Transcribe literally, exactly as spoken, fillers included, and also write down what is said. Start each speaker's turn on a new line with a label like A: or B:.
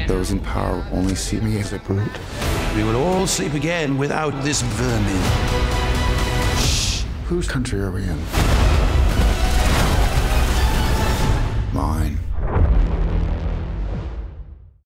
A: Those in power only see me as a brute.
B: We will all sleep again without this vermin.
A: Shh. Whose country are we in?